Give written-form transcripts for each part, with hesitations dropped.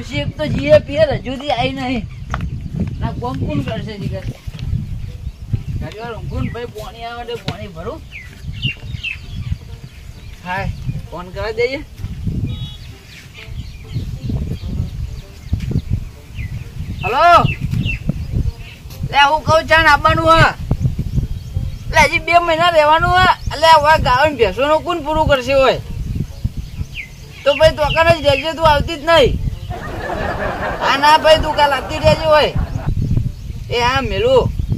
ડોશી એક તો જીએ પીએ હજુ થી આવી નહીં ના કોમ કોણ કરશે જીગર ઘણી વાર ઊંઘું ભાઈ પાણી આવે એટલે પાણી ભરું હાય ફોન કરી દેજે હલો લે હું કહું ચાણ આવવાનું હા એટલે હજી 2 મહિના રહેવાનું હા એટલે હવે ગાવાનું ભેંસોનું કોણ પૂરું કરશે હોય તો ભાઈ દુકાન જ રહેજે તું આવતી જ નહીં હા ના ભાઈ તું કાલ આવતી રહેજે હોય એ હા મેલું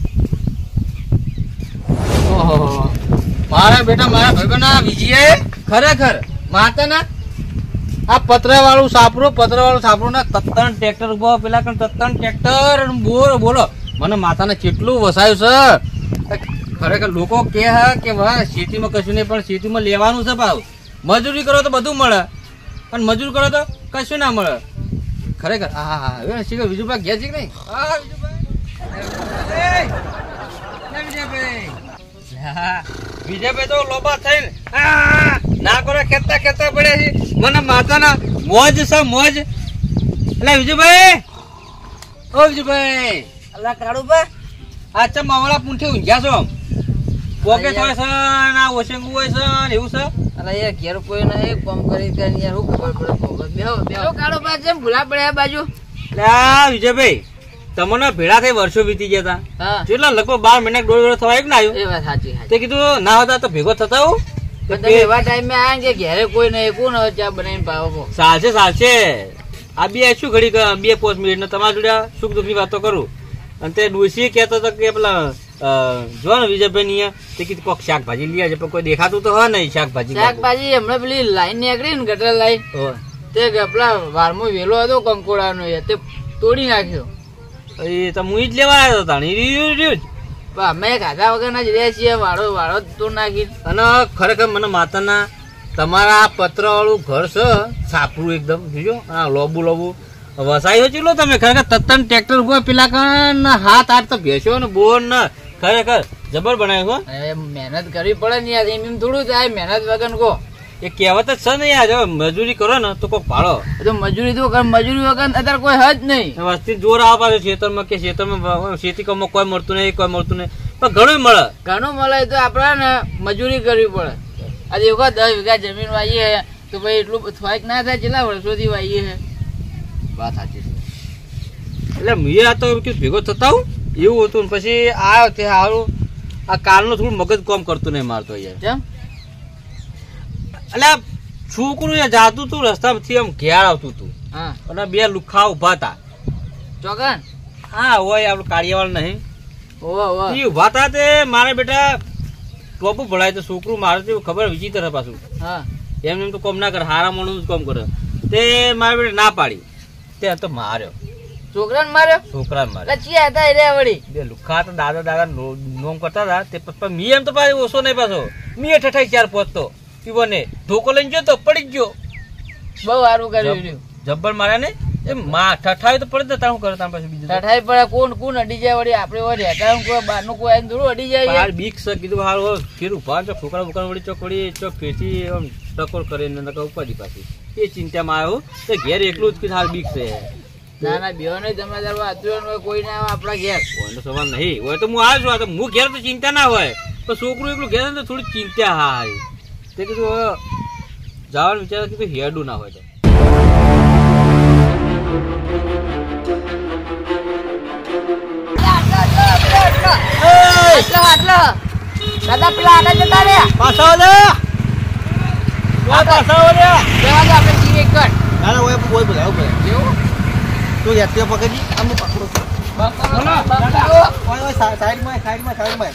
મારા બેટા મારા ભાઈબંધ વિજય ખરેખર માતાના આ પતરા વાળું સાપરું ને તત્તણ ટ્રેક્ટર ઉભો પેલા તત્તણ ટ્રેક્ટર બોલો મને માતાને કેટલું વસાયું છે ખરેખર લોકો કે ખેતીમાં કશું નહીં પણ ખેતીમાં લેવાનું છે ભાવ મજૂરી કરો તો બધું મળે અને મજૂર કરો તો કશું ના મળે ખરેખર હા વિજુભાઈ ગયા છે કે નહીં વિજયભાઈ તો લોબા થઈને ના કરો ખેતતા પડ્યા છે મને માતાના મોજ છે મોજ એટલે વિજયભાઈ ઓ વિજયભાઈ અલ્લા કાળુબા આ ચમ માવડા પૂંઠે ઊંઘ્યા છો પોકેટ હોય છે ના ઓશેંગુ હોય છે ને એવું છે અલા યાર ઘેર કોઈ નહીં કોમ કરી યાર શું ખબર પડે બેહો કાળુબા જેમ ભૂલા પડ્યા બાજુ એટલે વિજયભાઈ તમને ભેળા થઈ વર્ષો વીતી ગયા હતા કેટલા લગભગ 12 મહિના 1.5 વર્ષ થવા એક ના આવ્યું એ વાત સાચી તે કીધું ના હતા તો ભેગો થતા હું એવા ટાઈમે આ કે ઘેરે કોઈ નહીં કોણ ચા બનાવીને પાવો ચાલશે આ બે શું ઘડી 2-5 મિનિટ ને તમારા જોડે સુખ દુઃખ ની વાતો કરું અને તે ડોસી કહેતો હતો કે પેલા જો ને વિજયભાઈ ની તે કીધું કોક શાકભાજી લઈ આવજે પણ કોઈ દેખાતું તો હોય નહીં શાકભાજી હમણાં પેલી લાઈન નીકળી ને ગટર લાઈન તે પેલા વારમાં વેલો હતો કંકોડાનો તે તોડી નાખ્યો એ તો હું જ લેવા આવ્યો હતો અમે ખાધા વગર જ રહ્યા છીએ વાળો તોડ નાખી અને ખરેખર મને માતાના તમારા પત્ર વાળું ઘર છે સાપરું એકદમ જોજો હા લોબુ વસાયો ચેલો તમે ખરેખર તત્તન ટ્રેક્ટર ઉપર પેલા હાથ તો ભેસો ને બોર ને ખરેખર જબર બનાવ્યો મહેનત કરવી પડે ને યાર એમ થોડું થાય મહેનત વગર કો એ કહેવત જ છે ને યાર મજૂરી કરો ને તો કોક ભાડો તો મજૂરી વગર અત્યારે કોઈ હજ નહીં વસ્તી જોર આવે પાછું ખેતરમાં કે ખેતરમાં ખેતી કામમાં કોઈ મળતું નહીં પણ ઘણું મળે તો આપડે ને મજૂરી કરવી પડે આજે 10 વીઘા જમીન વાવીએ તો ભાઈ એટલું થોઈક ના થાય કેટલા વર્ષોથી વાવીએ છે વાત સાચી છે એટલે મેં આ તો ભેગો થતા હું એવું હતું ને પછી આ તે સારું આ કાલનું થોડું મગજ કામ કરતું નહીં મારતો યાર કેમ એટલે છોકરું જાતું તું રસ્તામાંથી આમ ઘેર આવતું હતું અને 2 લુખા ઉભા હતા ચોકન હા હોય આપડે કાળિયાવાળ નહીં ઉભા હતા તે મારે બેટા ટોપું ભણાય તો છોકરું મારે તો ખબર વિચિત્ર પાછું એમ તો કોમ ના કરે હારા માણસ કોમ કરે તે મારે બેટા ના પાડી તે તો માર્યો છોકરાને માર્યો હતા રે વળી 2 લુખા તો દાદા નોમ કરતા હતા તે મી એમ તો પાછો ઓછો નહીં પાછો મી 4 પહોંચતો ને ધોકો લઈને ગયો તો પડી ગયો બહુ સારું કર્યું જબ્બર માર્યા ને એ માં ઠઠાવી તો પડે તારું કરે તાર પાસે બીજું ઠઠાઈ પડે કોણ અડી જાય વળી આપણે રહેતા કોઈ બહારનું કોઈ આવીને થોડું અડી જાય યાર બીક છે કીધું હાલ ફેર ઉભા છો છોકરા બુકરા વળી ચોક ફેરથી આમ ટકોર કરીને ઉપાડી પાછી એ ચિંતામાં આવ્યો તો ઘેર એકલું જ કીધું હાલ બીક છે ના બેહો નહીં તમે તારું કોઈ ના આવે આપણા ઘેર કોઈનો સવાલ નહીં હોય તો હું આવ્યો છું હું ઘેર તો ચિંતા ના હોય પણ છોકરું એકલું ઘેર તો થોડી ચિંતા હા તે કીધું જવાનું વિચાર કીધું હેડું ના હોય તો દાદા પેલા આગળ જતા રહ્યા પાછા આપણે જીવે કર દાદા ઓય કોઈ બોલાવ પડે કેવું તું યાત્રે પકડી આમ પકડો સાઈડમાં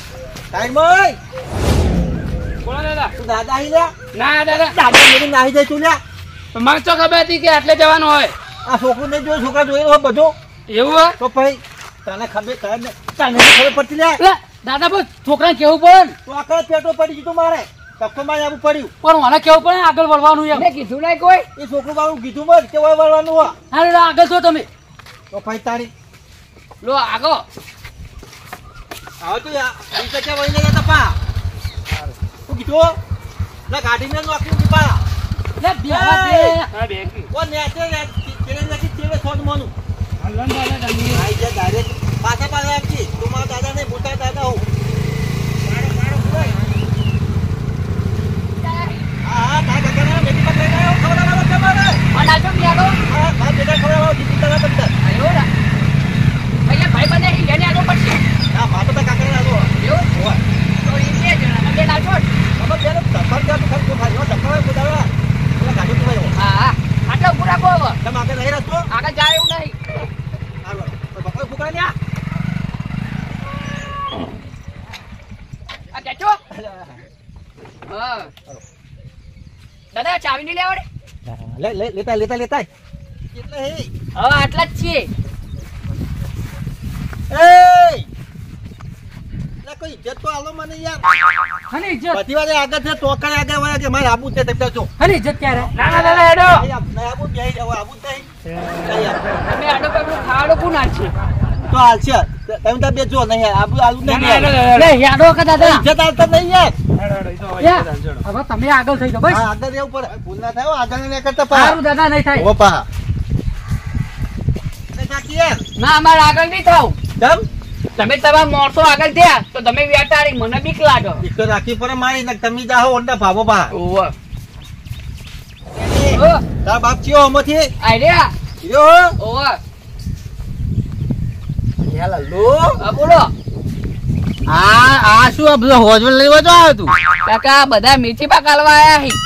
કોણ દાદા તું દાદા આવી લે ના દાદા મેરી નાહી જાય તું લે મને તો ખબર હતી કે આટલે જવાનું હોય આ છોકરું ને જો છોકરા જોઈ રહ્યો બધો એવું હોય તો ભાઈ તને ખબર પડતી લે દાદા બસ છોકરાને કેવું પડે તું આખા પેટો પડી ગયું મારે કપ્પો માં આવું પડ્યું પણ મને કેવું પડે આગળ વળવાનું એમ મેં કીધું નહીં કોઈ એ છોકરું વાળું કીધું મત કે વળવાનું હોય અરે આગળ છો તમે તો ભાઈ તારી લો આગળ આવો તો ક્યાં વળી લઈ ગયા પા તું કીધું ના ગાડી ને નોકરી પા લે બેહા દે ઓ નેચે એને નથી ચેડે સોદ મોનું હલન દાદા તમે આઈ જા ડાયરેક્ટ પાછા પાછા આપજી તું મારા દાદા ને મોટા દાદા હું હા કાકા કાકા મેથી પકડી લાયો ખવડાવો તમારે અને આજો મ્યાડો હા બા બેટા ખવડાવો જીતી તારા બંદર આયો રા ભૈયા ભાઈ બંને એને આગળ પડશે હા માતો તો કાકા લાગો એવું હોવા તો ઈ બે જણા બે લાજો બાબા બેને ધક્કા જા તું ખાલી ખાયો ધક્કા કુદાવા એટલે ગાડી તું ભાઈ હા આટલો પૂરા કો હવે તમે આગળ નહીં રસ્તો આગળ જાય એવું નહીં હાલો બકરા ફૂકરા ન્યા આ કેચો હા દાદા ચાવી ની લેવડે લેતા એટલે હે હા આટલા જ છીએ એ લા કોઈ ઇજ્જત તો આલો મને યાર હને ઇજ્જત બધી વારે આગળ છે ટોકરે આગળ વળે કે મારે આબુ છે તમે જો હને ઇજ્જત ક્યારે ના ના હેડો નહીં આબુ બેહી જાવ આબુ નહીં તમે આડો પેલું ખાડો કોણ છે તો હાલ છે તમે તો બે જો નહીં આબુ આલુ નહીં લે યાડો કે દાદા ઇજ્જત આલતા નહીં યાર હવે તમે આગળ થઈ જાઓ બસ હા આગળ રહેવું પડે ભૂલ ના થાય આગળ ને કરતા સારું દાદા નહીં થાય ઓ પા એ કાકી યાર ના અમારે આગળ નહીં થાવ કેમ તમે તમારા માણસો આગળ થયા તો તમે વેટાડી મને બીક લાગો એક તો રાખી પડે મારી ને તમે જાઓ ઓંડા ભાવો પા ઓવો તાર બાપ ચિયો હમથી આઈડિયા યો ઓવો યાર લો હા બોલો આ શું આ બધો હોજવલ લેવા તો આવ્યો તું કાકા બધા મીઠી પાક હાલવા આયા હી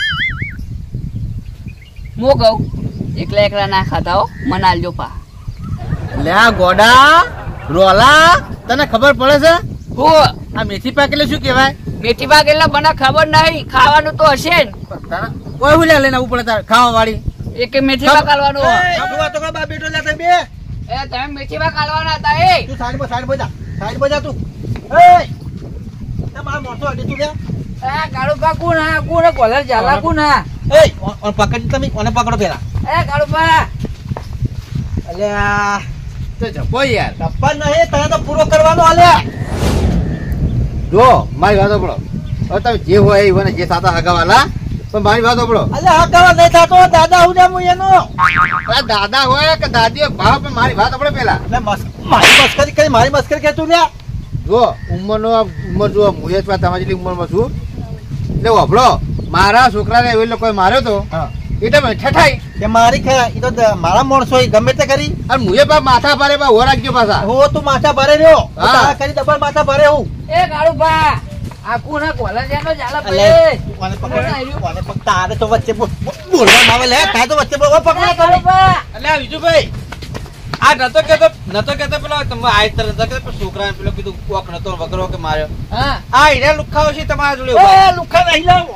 મો કહું એકલા એકલા ના ખાતા હો મને આલજો પા લે આ ગોડા રોલા તને ખબર પડે છે હો આ મેથી પાક એટલે શું કહેવાય મીઠી પાક એટલે મને ખબર નહીં ખાવાનું તો હશે ને કોઈ હું લઈને આવવું પડે તારે ખાવા વાળી એક મીઠી પાક હાલવાનું હોય. બાબુઆ તો બા બેટો લે તમે એ તમે મીઠી પાક હાલવાના હતા એ તું સાઈડ બજા તું એ તમારા મોટો અડી તું લે કાળુપા કોણ હા કોણ કોલર ઝાલા કોણ હા એ ઓન પકડી તમે ઓને પકડો પેલા એ કાળુપા અલ્યા તો જપો યાર ટપ્પા નહીં તને તો પૂરો કરવાનો આલ્યા જો મારી વાત સાંભળો હવે તમે જે હોય એ મને જે સાતા હગાવાલા પણ મારી વાત સાંભળો અલ્યા હા કરવા નહીં થતો દાદા હું ને હું એનો આ દાદા હોય કે દાદી હોય ભાવ પણ મારી વાત સાંભળો પેલા એટલે મારી મસ્કરી કે તું લે જો ઉંમર જો હું એ તમારી જેટલી ઉંમરમાં છું એટલે વાપરો મારા છોકરાને એવી લોકો માર્યો તો હા એટલે મેં ઠઠાઈ કે મારી ખરા ઈ તો મારા માણસો ગમે તે કરી અને મુએ બા માથા ભારે બા હો રાખજો પાછા હો તું માથા ભરે રહ્યો હા. તારા કરી ડબલ માથા ભરે હું એ કાળુપા આ કોણ કોલર ઝાલો ઝાલા અલ્યા, ભાઈ કોને પકડ કોને પકડ તારે તો વચ્ચે બોલવા આવે લે તારે તો વચ્ચે બોલવા પકડો તમે કાળુપા એટલે આ વિજુભાઈ આ નતો કેતો પેલો તમે આ તરત નતો કેતો છોકરાને પેલો કીધું કોક નતો વગરો કે માર્યો હા આ હીરા લુખાઓ છે તમારા જોડે ઉભા. એ લુખા નહીં લાવો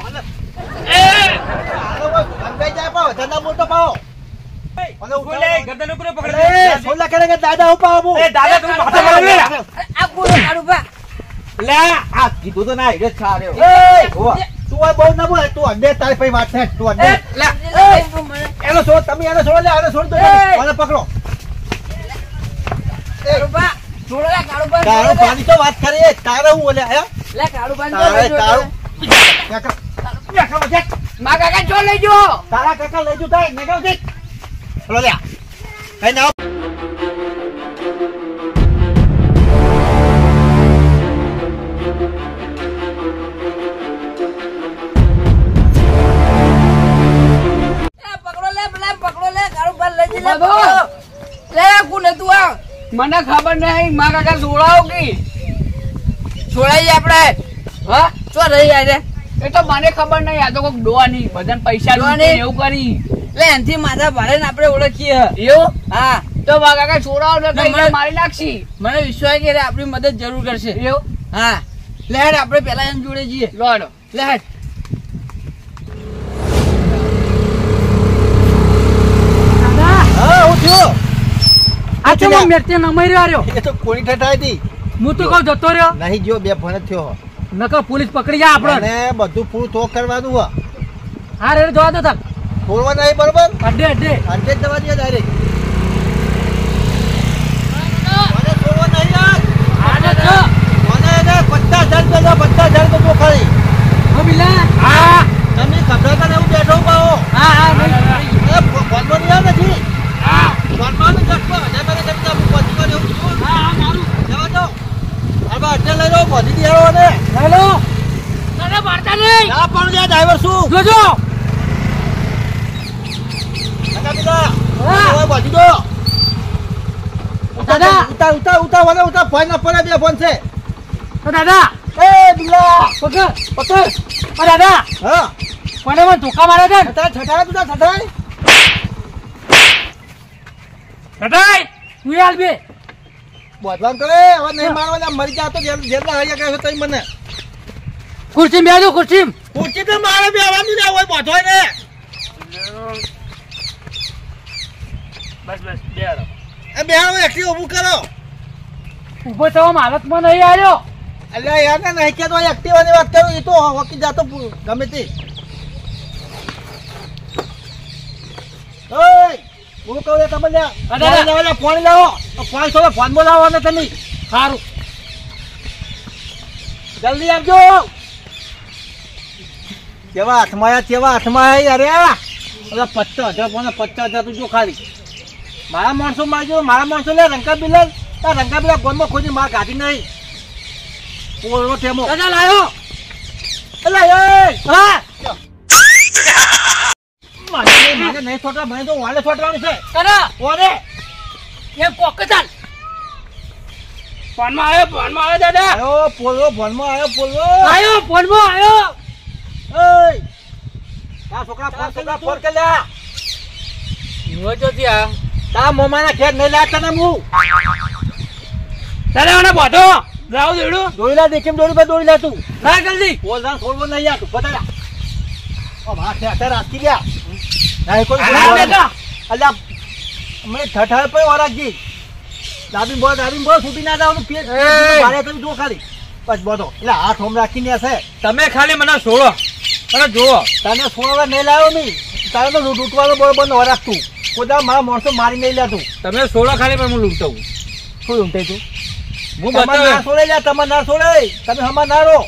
અંગાઈ જાય પાવ ધંધા મોટો પાવ અને બોલે, ગરદન ઉપર પકડી એ દે. સોલા કરે કે દાદા હું પાવું દાદા તું માથે મારે લે. આ કોણ કાળુપા લે આ કીધું તો ના હીરે છાર્યો એ તું આ બહુ ના બોલ તું અંડે તારી પછી વાત છે તું અંડે એનો છોડ તમે એનો છોડ લે આનો છોડ દો મને પકડો કાળુપા છોડો લે કાળુપા તારો પાણી તો વાત કરી તારે હું બોલે હે લે કાળુપા તારે તારું મા કાકા ચો લેજો તારા કાકા લઈ જતા નગાવ દે ચલો લે કઈ ના પકડો લે કાળુપા લઈ લે લે કોને તું આ મને ખબર નહીં મા કાકા છોડાવો કે છોડાઈ આપણે હા ચો રહી આજે એ તો મને ખબર નહીં આ તો કોઈક ડોવાની બધાને પૈસા લૂંટી એવું કરી લે એનથી માથા ભારે ને આપણે ઓળખીએ એવું હા તો મા કાકા છોડાવો ને કઈ મારી નાખશી મને વિશ્વાસ કે આપણી મદદ જરૂર કરશે એવું હા લે હેડ આપણે પેલા એમ જોડે જઈએ લોડો લે હેડ હા હું થયો આ તો મેરતે નમાઈ રહ્યો એ તો કોણી ઠઠાઈ હતી હું તો કહું જતો રહ્યો નહીં જો બે ફોન જ થયો નકર પોલીસ પકડી જાય આપણે અને બધું પૂરું તો કરવાનું હો હા રે જવા દો તક છોડવા નહીં બરોબર અડે અડે અંડે જ દવા દે ડાયરેક્ટ મને છોડવા નહીં યાર આને તો મને એને 50,000 50,000 તો ખાલી હો બિલા હા તમે કબરાતા ને હું બેઠો પાઓ હા હા ફોનમાં નહીં આવે નથી હા જોજો કાકા બીજા હા. ઓય બાજુ દો દાદા. ઉતા ફોન ના પડે બે ફોન છે તો દાદા એ બિલા પકડ પકડ ઓ દાદા હા કોને મને ધોકા મારે છે ને? છટાય તું છટાય હટાય તું હાલ બે બોધવાન કરે હવે નહીં મારવાના મરી જા તો જેટલા હરિયા કહે તઈ મને ખુરશી બેજો ખુરશી પૂછી તો મારે બે આવવાનું ને હોય બોધવાય ને બસ બસ બે આવો એ બે આવો એકલી ઊભું કરો ઉભો થવામાં હાલતમાં નહીં આવ્યો એટલે યાર ને નહીં કે તો એક્ટિવાની વાત કરું એ તો હોકી જાતો ગમે તે ઓય હું કહું તમે લ્યા ફોન લાવો ફોન થોડો ફોન બોલાવો ને તમે સારું જલ્દી આવજો કેવા હાથમાં યાર અરે 50,000 તું જો ખાલી મારા માણસો મારજો મારા માણસો લે રંકા બિલા ગોનમાં ખોજી માર ગાડી નહીં પોળો ટેમો દાદા લાયો એલા એ હા મને નહીં છોટવા મને તો વાલે છોટવાનું છે દાદા ઓરે એમ કોક ચાલ ફોનમાં આવ્યો દાદા આયો પોળો ફોનમાં આયો પોળો આવ્યો ફોનમાં આવ્યો એય આ છોકરા ફોન કરી લે યો જો ત્યાં તા મોમાના ઘેર નહીં લાગતા ને હું દાદા મને બોધો લાવ દેડું દોડીલા દેખીમ દોડી લે તું ના જલ્દી બોલતા છોડવો નહીં યાર તું બતાડા ઓ મારા ખેતર રાખી ગયા ના કોઈ હા, બેટા. અલ્યા મેં ઠઠાર પર ઓરાજી દાબી બોલ છૂટી ના જાવ પેટ એ. મારે તમે જો ખાલી બસ બોલો એટલે હાથ હોમ રાખીને હશે તમે ખાલી મને છોડો મને જુઓ તને છોડવા નહીં લાવ્યો નહીં તારે તો લૂંટવાનો બરોબર ન રાખતું કોદા મારા માણસો મારી નહીં લેતું તમે છોડો ખાલી પણ હું લૂંટતો હું શું લૂંટાઈ તું હું તમારે ના બતાવે છોડે લ્યા તમારે ના છોડે તમે હમણાં ના રહો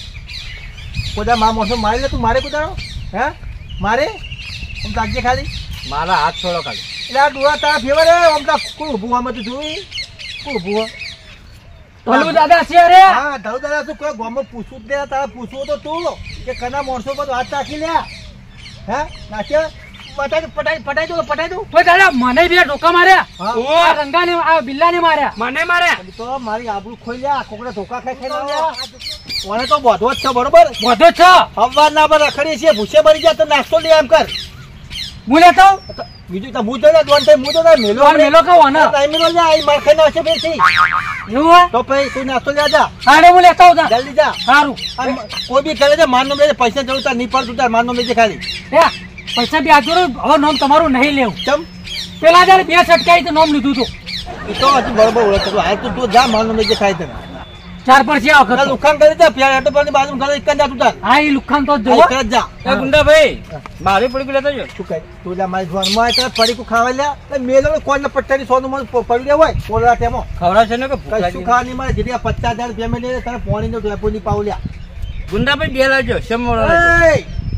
કોદા મારા માણસો મારી લે તું મારે કોદાનો હે મારે આમ તાકજે ખાલી મારા હાથ છોડો ખાલી એટલે આ ડોળા તારા ફેવરે આમ તા કોણ ઊભું આમાં તું જોઈ કોણ ઊભું ભલું દાદા છે રે હા ધરું દાદા તું કોઈ ગામમાં પૂછવું જ દે તારે પૂછવું તો તું કે કના માણસો બધું હાથ રાખી લે હે નાખ્યા પટાઈ દો તો દાદા મને બે ધોકા માર્યા હા. આ રંગાને આ બિલ્લાને માર્યા મને માર્યા તો મારી આબરૂ ખોઈ લ્યા કોકડા ધોકા ખાઈ લ્યા ઓને તો બોધવો જ છે બરોબર બોધો છ અવાર ના પર રખડીએ છીએ ભૂસે મરી જાય તો નાસ્તો લે એમ કર હું લેતો બીજું તો હું તો દોન થાય હું તો મેલો પણ મેલો કહો ને ટાઈમ મેલો લે આઈ માર ખાઈને આવશે બેસી એવું હોય તો ભાઈ તું નાસ્તો લે જા હાડે હું લેતો આવું તા. જલ્દી જા સારું આ કોઈ બી કરે છે મારનો લે પૈસા જરૂર તાર નહીં પડતું તાર મારનો લેજે ખાલી હે પૈસા બી આજો હવે નામ તમારું નહીં લેવું ચમ પેલા જયારે બે છટકાઈ તો નામ લીધું હતું એ તો હજી બરોબર ઓળખ હાલ તું જા મારનો લેજે ખાઈ તને ચાર પર છે આ વખત તો. લુખાન કરી દે પ્યાર આટો પર બાજુ ઘરે એક જ જા તું તાર હા એ લુખાન તો જ આ જોવો એક જ જા એ ગુંડા ભાઈ મારી પડી લેતા જો શું કહે તું જા મારી જોનમાં આવે ત્યારે પડીકું ખાવા લ્યા એટલે મેલો કોઈને પટ્ટાની સોનું મને પડી દે હોય પોલા ટેમો ખવડા છે ને કે ભૂખ કશું લાગી ખાવાની મારે જેટલી 50,000 પેમેન્ટ લે તને પાણીનો ડેપો ની પાવ લ્યા ગુંડા ભાઈ બે લાવજો સમો એય!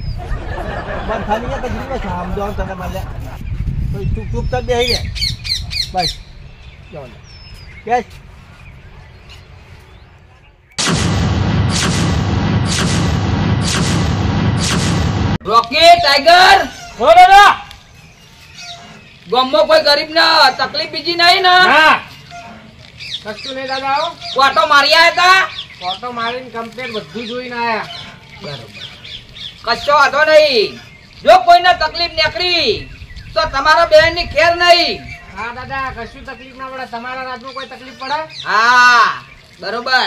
બંધ ખાલી યા કે જીવને સમજાવ તને મળ્યા તો ચૂપ તો બેહી રે બસ જાઓ લે. બેસ રોકી ટાઈગર હો દાદા ગામમાં કોઈ ગરીબ ના તકલીફ બીજી નહીં ને હા કશું નહીં દાદા આવો વાટો મારી આયા તા ફોટો મારીને કમ્પ્લીટ બધું જોઈને આયા કશો વાંધો નહીં જો કોઈને તકલીફ નીકળી તો તમારા બહેન ની ખેર નહીં હા દાદા કશું તકલીફ ના પડે તમારા રાજમાં કોઈ તકલીફ પડે હા બરોબર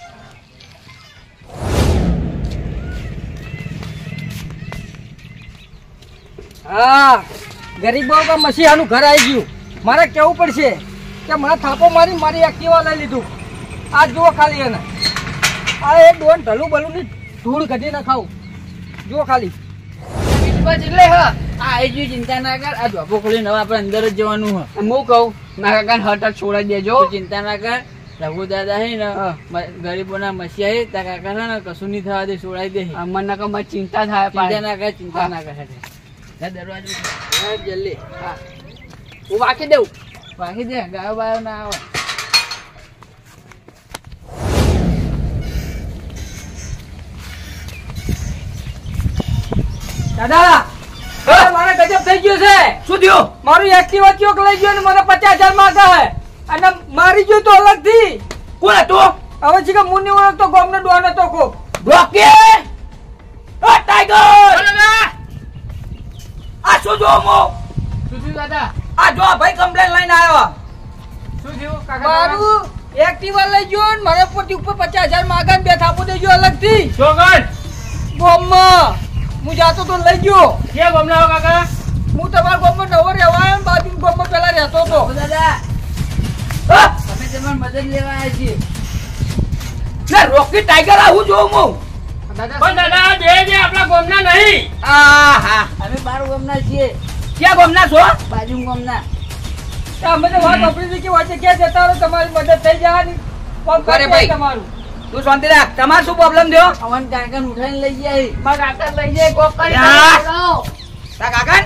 હા ગરીબો કા મસીહાનું ઘર આવી ગયું મારે કેવું પડશે કે મને થાપો મારી મારી એક્ટિવા લઈ લીધું આ જુઓ ખાલી એને આ એક ડોન ઢલું બલું ની ધૂળ કઢી ના ખાવું જુઓ ખાલી એટલે હા આ આવી ગયું ચિંતા ના કર આ જોબો ખોલીને હવે આપણે અંદર જ જવાનું હોય હું કહું મારા કાકાને હટ છોડાઈ દેજો ચિંતા ના કર રઘુ દાદા હે ને ગરીબોના મસીહા હે તારા કાકા ને કશું નહીં થવા દે છોડાઈ દે મને કહું ચિંતા થાય ચિંતા ના કર દરવાજો જલ્દી હા હું વાંકી દઉં વાંકી દે ગાયો બાયો ના આવે દાદા હા? મારે ગજબ થઈ ગયું છે. શું થયું? મારું એક્ટિવા ચોક લઈ ગયો ને મને 50,000 માંગે છે અને મારી ગયો તો અલગ થી. કોણ હતું? હવે છે કે મુન્ની ઓળખતો ગામનો ડોન હતો કો. રોકી! ઓ ટાઈગર! આ શું જો મો? શું થયું દાદા? આ જો ભાઈ કમ્પ્લેન લઈને આવ્યો. શું થયું કાકા? મારું એક્ટિવા લઈ ગયો ને મારા પોતી ઉપર 50,000 માંગે ને બે થાપો દેજો અલગ થી. ચોગન ગામમાં હું જાતો તો લઈ ગયો. કે ગમલાઓ કાકા? હું તમારા ગામમાં નવો રહેવા આવ્યો ને બાજુ ગામમાં પેલા રહેતો હતો. દાદા હા? અમે તમારી મદદ લેવા આવ્યા છીએ. લે રોકી ટાઈગર આવું જો મો. પણ દાદા બે આપણા ગોમના નહીં. આહા. અમે 12 ગામના છીએ. ક્યાં ગામના છો? બાજુ ગામના. અમે તો વાત વાપરી હતી કે વાંચે ક્યાં જતા રહો તમારી મદદ થઈ જવાની. કોમ અરે કરી ભાઈ. તમારું. તું શાંતિ રાખ. તમારે શું પ્રોબ્લેમ થયો? અવન કાકા ઉઠાઈને લઈ જાય. મારા કાકા લઈ જાય કોક કરી યા. બોલાવો. તા કાકા?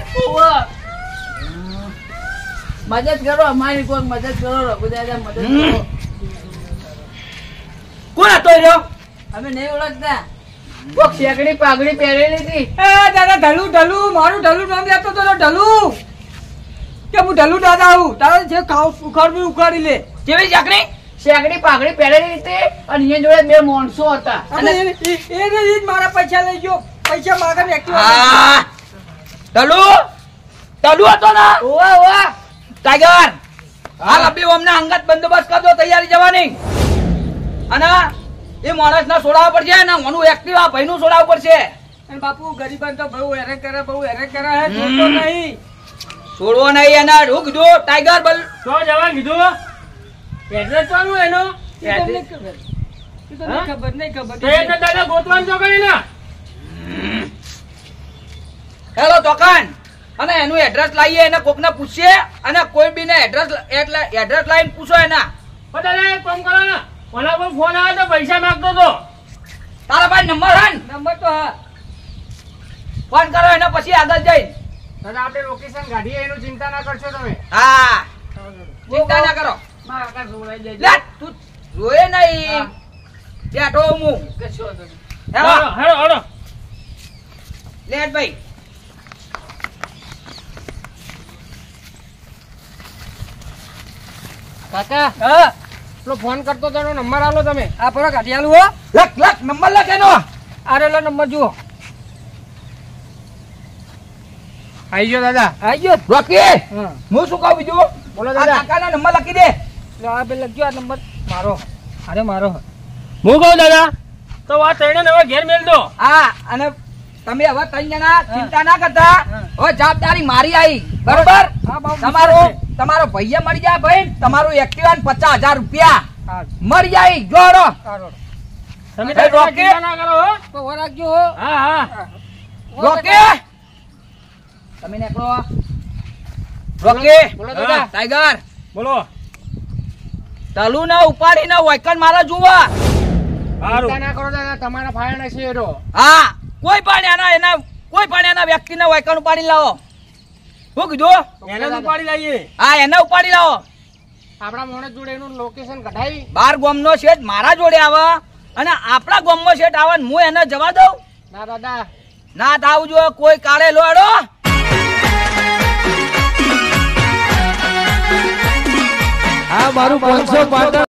મદદ કરો અમારી કોઈ મદદ કરો રઘુદાદા મદદ કરો. કોણ હતો એ રહ્યો? અમે નહીં ઓળખતા. કોક શેકડી પાઘડી પહેરેલી હતી. એ દાદા ઢલુ મારું ઢલુ નામ લેતો તો ઢલુ કે હું ઢલુ દાદા આવું તારે જે ખાવ ઉખાડવી ઉખાડી લે. કેવી ચાકરી? શેકડી પાઘડી પહેરેલી હતી અને એની જોડે બે માણસો હતા અને એને જ મારા પૈસા લઈ ગયો. પૈસા માગા ને એક્ટિવા. આ તલુ હતો ને? ઓવા ઓવા ટાઈગર હાલ અભી અમને અંગત બંદોબસ્ત કરજો તૈયારી જવાની અને એ માણસ ના છોડાવવા પડશે ને મનું એક્ટિવા ભાઈ નું છોડાવવું પડશે. અને બાપુ ગરીબાન તો બહુ હેરાન કરે હે જોતો નહીં. છોડવો નહીં એને શું કીધું ટાઈગર બલ તો જવા કીધું એડ્રેસ ચાલુ એનો એ તમને ખબર. એ તો નહીં ખબર નહીં ખબર. તો એટલે દાદા ગોતવાનું તો કરી ને. હેલો દુકાન અને એનું એડ્રેસ લાવીએ એને કોકને પૂછીએ અને કોઈ બી ને એડ્રેસ લાવીને પૂછો એના. પણ દાદા એક કામ કરો ને ઓલા પર ફોન આવે તો પૈસા માંગતો તો. તારા ભાઈ નંબર હે ને? નંબર તો હા. ફોન કરો એને પછી આગળ જઈ. દાદા આપણે લોકેશન કાઢીએ એનું ચિંતા ના કરશો તમે. હા ચિંતા ના કરો. મારા કાકા જોડાઈ દેજો. લે તું જોયે નહીં બેઠો હું કશો વાંધો નહીં. હેલો હેલો હેલો લેટ ભાઈ કાકા હા પેલો ફોન કરતો તો એનો નંબર આલો તમે. આ પરો કાઢી આલું હો. લખ નંબર લખ એનો. આરેલો નંબર જુઓ. આવી ગયો દાદા. આવી ગયો. રોકી હા હું શું કહું બીજું? બોલો આ દાદા. કાકાનો નંબર લખી દે. લો આ બે લખજો આ નંબર મારો. અરે મારો. હું કહું દાદા તો વાત થઈને હવે ઘેર મેલ દો. હા અને તમે હવે ત્રણ જણા ચિંતા ના કરતા. હવે જવાબદારી મારી આવી બરોબર. હા બાપુ તમારો ભૈયા મળી જાય ભાઈ તમારું એક્ટિવા 50,000 રૂપિયા હા મળી જાય જોડો. સારો. તમે એ દાદા રોકે. ચિંતા ના કરો હો. તો હો રાખજો હો. હા હા રોકે તમે નીકળો. રોકે બોલો દાદા. ટાઈગર બોલો. તલુ ને ઉપાડી ને વૈકન મારા જુવા. ચિંતા ના કરો દાદા તમારા ફાયર છે એરો. હા કોઈ પણ એના વ્યક્તિને વૈકન ઉપાડી લાવો. શું કીધું? એને જ ઉપાડી લઈએ. હા એને ઉપાડી લાવો. આપણા મોણસ જોડે એનું લોકેશન કઢાવી. 12 ગામનો શેઠ મારા જોડે આવે અને આપણા ગામમાં શેઠ આવે ને હું એને જવા દઉં ના દાદા ના થાવું જો કોઈ કાળે લોડો. આ મારું 500 પાટણ